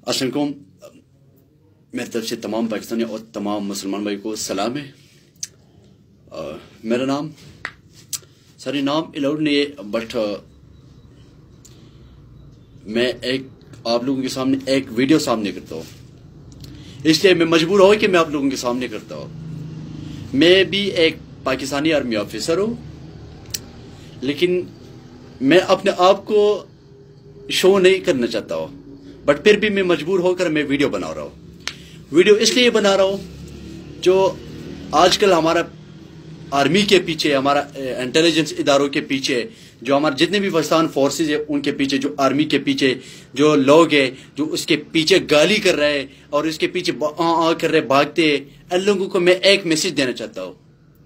अस्सलाम वालेकुम। मेरी तरफ से तमाम पाकिस्तानी और तमाम मुसलमान भाई को सलाम है। मेरा नाम सारी नाम अलाउड नहीं है, बट मैं आप लोगों के सामने एक वीडियो सामने करता हूँ, इसलिए मैं मजबूर हो कि मैं आप लोगों के सामने करता हूँ। मैं भी एक पाकिस्तानी आर्मी ऑफिसर हूँ, लेकिन मैं अपने आप को शो नहीं करना चाहता हूँ, बट फिर भी मैं मजबूर होकर मैं वीडियो बना रहा हूँ। वीडियो इसलिए बना रहा हूँ जो आजकल हमारा आर्मी के पीछे, हमारा इंटेलिजेंस इदारों के पीछे, जो हमारे जितने भी पाकिस्तान फोर्सेज है उनके पीछे, जो आर्मी के पीछे जो लोग हैं जो उसके पीछे गाली कर रहे हैं और उसके पीछे कर रहे भागते हैं, इन लोगों को मैं एक मैसेज देना चाहता हूँ।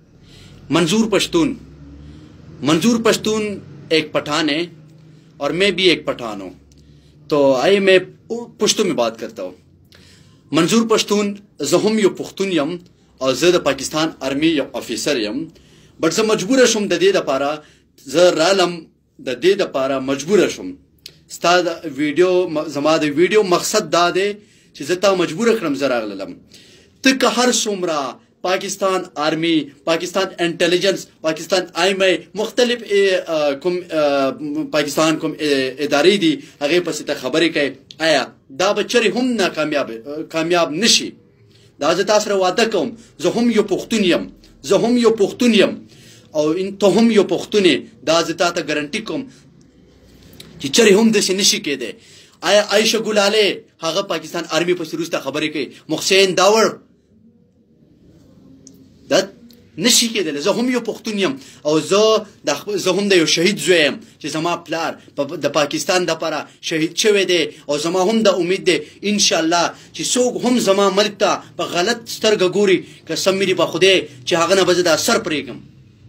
मंजूर पश्तून एक पठान है और मैं भी एक पठान हूँ, तो आइए मैं पश्तो में बात करता हूँ। मंजूर पश्तून जहुम यो पुख्तून यम और ज़ पाकिस्तान आर्मी ऑफिसर यम, बट ज़ मजबूर शुम दे दपारा ज़ रालम दे दपारा मजबूर शुम स्ता वीडियो जमा वीडियो मकसद दादे ज़ता मजबूर करम जरा लम तक हर सुमरा Pakistan army, Pakistan intelligence, Pakistan IMI मुख्तलिफ पाकिस्तान को इदारे दी अगे पस खबर के आया दा बच्चरी हम ना कामयाब नशी दाज तासर वादा कम जहुम यो पुख्तुनियम और इन तोहम यो पुख्तुने दाज ता गारंटी कम कि चरी हम दे नशी के दे आया आयशा गुलाले हागा पाकिस्तान आर्मी पस रुस्ता खबर के मुहसेन दावर dat نشي كده زه هم یو پښتون یم او زه هم د یو شهید زوی یم چې زما پلار د پاکستان دپاره شهید شوی دی او زما هم د امید دی ان شاء الله چې څوک هم زما ملک ته په غلط سترګه ګوري قسم مې په خدای چې هغه نه به زه دا سر پرېږدم.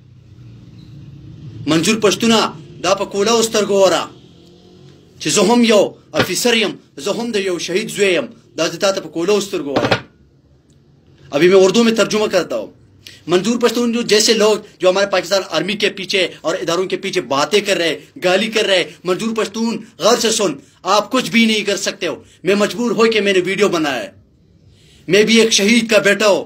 منظور پښتونه دا په کولاو سترګو وره چې زه هم یو افیسر یم، زه هم د یو شهید زوی یم، دا زه تا ته په کولاو سترګو وره. ابھی میں اردو میں ترجمہ کرتا ہوں. منظور پشتون جو جیسے لوگ جو ہمارے پاکستان آرمی کے پیچھے اور اداروں کے پیچھے باتیں کر رہے، گالی کر رہے، منظور پشتون غور سے سن، آپ کچھ بھی نہیں کر سکتے ہو. میں مجبور ہو کہ میں نے ویڈیو بنایا ہے. میں بھی ایک شہید کا بیٹا ہوں،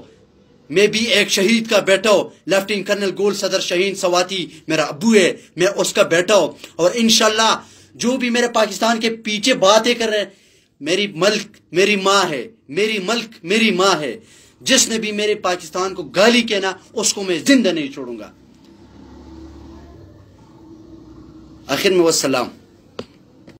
لیفٹیننٹ کرنل گول صدر شہین سواتی میرا ابو ہے، میں اس کا بیٹا ہوں. اور انشاءاللہ جو بھی میرے پاکستان کے پیچھے باتیں کر رہے ہیں، میری ملک میری ماں ہے، میری ملک میری ماں ہے. جس نے بھی میرے پاکستان کو گالی کہنا اس کو میں زندہ نہیں چھوڑوں گا. آخر میں والسلام.